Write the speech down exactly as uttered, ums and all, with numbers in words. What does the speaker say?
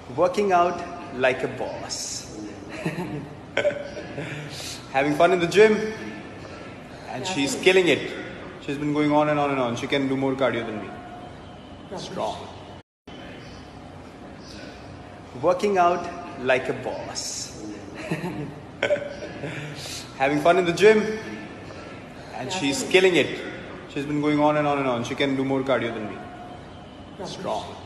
Working out like a boss. Having fun in the gym. And she's killing it. She's been going on and on and on. She can do more cardio than me. Strong. Working out like a boss. Having fun in the gym. And she's killing it. She's been going on and on and on. She can do more cardio than me. Strong.